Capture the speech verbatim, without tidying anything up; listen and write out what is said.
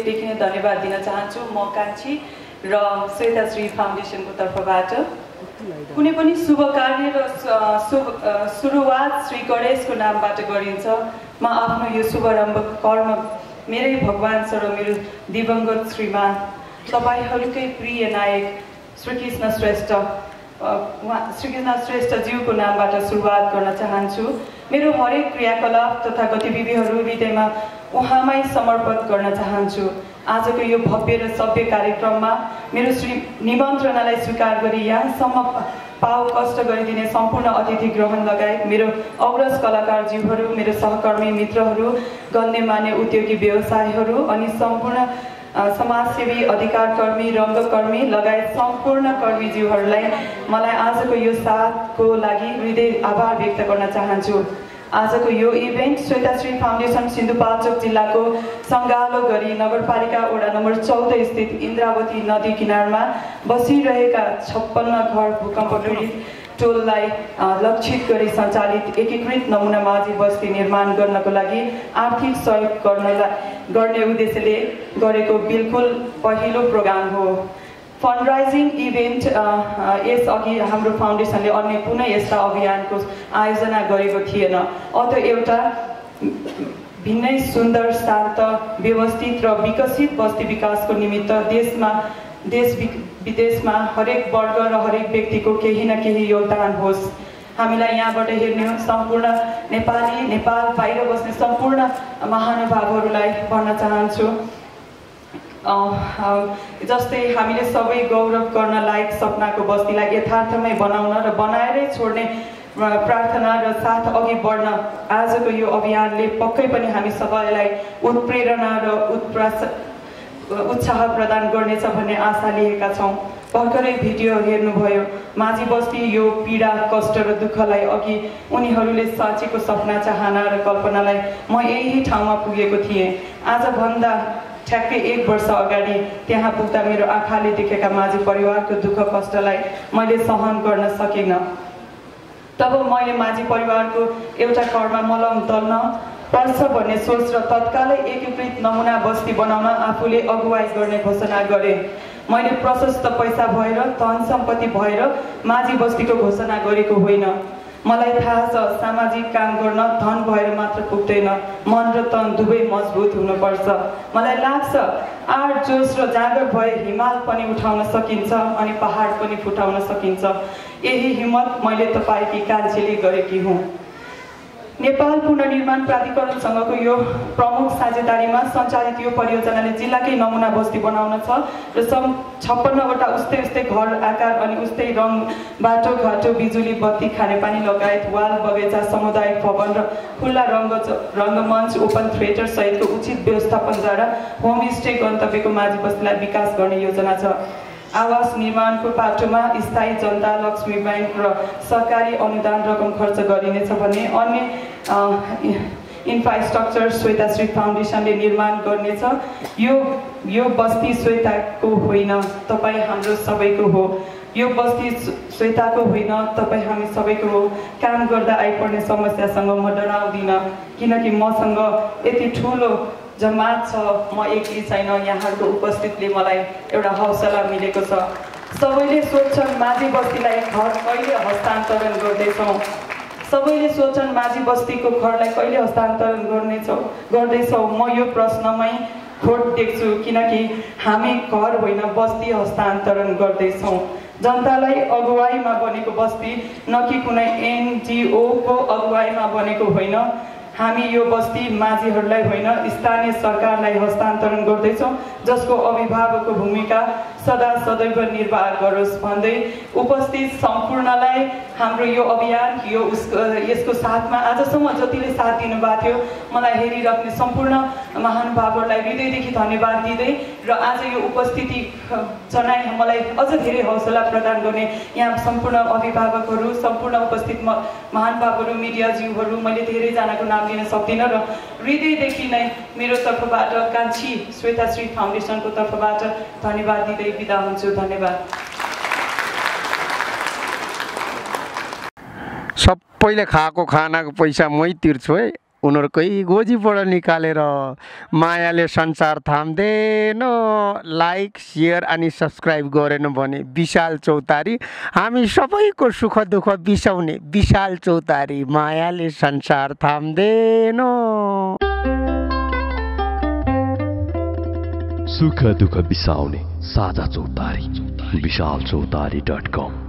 देखि नै धन्यवाद दिन चाहन्छु म कान्छी र श्वेताश्री फाउन्डेसनको तर्फबाट। कुनै पनि शुभ कार्य र सुरुवात श्री गणेशको नामबाट गरिन्छ। म आफ्नो यो शुभारम्भ कर्म मेरै भगवान सर मेरो दिवंगत श्रीमान तपाईहरूकै प्रिय नायक श्रीकृष्ण श्रेष्ठ श्रीकृष्ण श्रेष्ठज्यूको नामबाट सुरुवात गर्न चाहन्छु। मेरो हरेक क्रियाकलाप तथा गतिविधिहरू हृदयमा उहाँमै समर्पित गर्न चाहन्छु। आजको यो भव्य र सभ्य कार्यक्रममा मेरो श्री निमन्त्रणालाई स्वीकार गरी यहाँसम्म पाउ कष्ट गरिदिने सम्पूर्ण अतिथि ग्रहण लगायत मेरो अग्रज कलाकारज्यूहरू, मेरो सहकर्मी मित्रहरू, गण्यमान्य उद्योगी व्यवसायीहरू अनि सम्पूर्ण समाजसेवी, अधिकारकर्मी, रङ्गकर्मी लगायत सम्पूर्ण कर्मीज्यूहरूलाई मलाई आजको यो साथको लागि हृदय आभार व्यक्त गर्न चाहन्छु। आजको यो इभेन्ट श्वेताश्री फाउन्डेसन सिन्धुपाल्चोक जिल्लाको सङ्गालो गरी नगरपालिका वडा नम्बर चौध स्थित इन्द्रावती नदी किनारमा बसिरहेका छप्पन्न घर भूकम्प पीडित टोललाई लक्षित गरी सञ्चालित एकीकृत नमुना माझी बस्ती निर्माण गर्नको लागि आर्थिक सहयोग गर्नलाई गर्ने उद्देश्यले गरेको बिल्कुल पहिलो प्रोग्राम हो। फन्डराइजिङ इभेन्ट यसअघि हाम्रो फाउन्डेसनले अन्य कुनै यस्ता अभियानको आयोजना गरेको थिएन। अत एउटा भिन्नै सुन्दर, शान्त, व्यवस्थित र विकसित बस्ती विकासको निमित्त देशमा देश विदेशमा हरेक वर्ग र हरेक व्यक्तिको केही न केही योगदान होस्। हामीलाई यहाँबाट हेर्ने सम्पूर्ण नेपाली, नेपाल बाहिर बस्ने सम्पूर्ण महानुभावहरूलाई भन्न चाहन्छु, जस्तै हामीले सबै गौरव गर्न लायक सपनाको बस्तीलाई यथार्थमै बनाउन र बनाएरै छोड्ने प्रार्थना र साथ अघि बढ्न आजको यो अभियानले पक्कै पनि हामी सबैलाई उत्प्रेरणा र उत्प्रास उत्साह प्रदान गर्नेछ भन्ने आशा लिएका छौँ। भर्खरै भिडियो हेर्नुभयो, माझी बस्ती यो पीडा, कष्ट र दुःखलाई अघि उनीहरूले साँचेको सपना, चाहना र कल्पनालाई म यही ठाउँमा पुगेको थिएँ। आजभन्दा ठ्याक्कै एक वर्ष अगाडि त्यहाँ पुग्दा मेरो आँखाले देखेका माझी परिवारको दुःख कष्टलाई मैले सहन गर्न सकिनँ। तब मैले माझी परिवारको एउटा घरमा मलम दल्न पर्छ भन्ने सोच र तत्कालै एकीकृत नमुना बस्ती बनाउन आफूले अगुवाई गर्ने घोषणा गरेँ। मैले प्रशस्त पैसा भएर, धन सम्पत्ति भएर माझी बस्तीको घोषणा गरेको होइन। मलाई थाहा छ, सामाजिक काम गर्न धन भएर मात्र पुग्दैन, मन र तन दुवै मजबुत हुनुपर्छ। मलाई लाग्छ आँट, जोस र जाँगर भए हिमाल पनि उठाउन सकिन्छ अनि पहाड पनि फुटाउन सकिन्छ। यही हिम्मत मैले तपाईँकी कान्छीले गरेकी हुँ। नेपाल पुनर्निर्माण प्राधिकरणसँगको यो प्रमुख साझेदारीमा सञ्चालित यो परियोजनाले जिल्लाकै नमुना बस्ती बनाउन छ र सम छप्पन्नवटा उस्तै उस्तै घर आकार अनि उस्तै रङ, बाटो घाटो, बिजुली, बत्ती, खानेपानी लगायत वाल, बगैँचा, सामुदायिक भवन र खुल्ला रङ्ग रङ्गमञ्च, ओपन थिएटर सहितको उचित व्यवस्थापनद्वारा होमस्टे गन्तव्यको माझी बस्तीलाई विकास गर्ने योजना छ। आवास निर्माणको पाटोमा स्थायी जनता, लक्ष्मी ब्याङ्क र सरकारी अनुदान रकम खर्च गरिनेछ भने अन्य इन्फ्रास्ट्रक्चर श्वेताश्री फाउन्डेसनले निर्माण गर्नेछ। यो यो बस्ती श्वेताको होइन, तपाईँ हाम्रो सबैको हो। यो बस्ती श्वेताको होइन, तपाईँ हामी सबैको हो। काम गर्दा आइपर्ने समस्यासँग म डराउँदिनँ, किनकि मसँग यति ठुलो जमात छ, म एक्लै छैन। यहाँहरूको उपस्थितिले मलाई एउटा हौसला मिलेको छ। सबैले सोध्छन् माझी बस्तीलाई घर कहिले हस्तान्तरण गर्दैछौँ, सबैले सोध्छन् माझी बस्तीको घरलाई कहिले हस्तान्तरण गर्नेछौँ गर्दैछौँ म यो प्रश्नमै खोट देख्छु, किनकि हामी घर होइन बस्ती हस्तान्तरण गर्दैछौँ। जनतालाई अगुवाईमा बनेको बस्ती, न कि कुनै एनजिओको अगुवाईमा बनेको होइन। हामी यो बस्ती माझीहरूलाई होइन, स्थानीय सरकारलाई हस्तान्तरण गर्दैछौँ, जसको अभिभावकको भूमिका सदा सदैव निर्वाह गरोस् भन्दै उपस्थित सम्पूर्णलाई हाम्रो यो अभियान, यो उसको यसको साथमा आजसम्म जतिले साथ दिनुभएको थियो, मलाई हेरिराख्ने सम्पूर्ण महानुभावहरूलाई हृदयदेखि धन्यवाद दिँदै र आज यो उपस्थिति जनाइ मलाई अझ धेरै हौसला प्रदान गर्ने यहाँ सम्पूर्ण अभिभावकहरू, सम्पूर्ण उपस्थित महानुभावहरू, मिडियाज्यूहरू, मैले धेरैजनाको नाम लिन सक्दिनँ र हृदयदेखि नै मेरो तर्फबाट, कान्छी श्वेताश्री फाउन्डेसनको तर्फबाट धन्यवाद दिँदै बिदा हुन्छु। धन्यवाद। सबैले खाएको खानाको पैसा मै तिर्छु है। उनीहरूकै गोजीबाट निकालेर मायाले संसार थाम्दैन। लाइक सेयर अनि सब्सक्राइब गरेन भने विशाल चौतारी हामी सबैको सुख दुःख बिसाउने विशाल चौतारी मायाले संसार थाम्दैन। सुख दुःख बिसाउने साझा चौतारी विशाल चौतारी डट कम।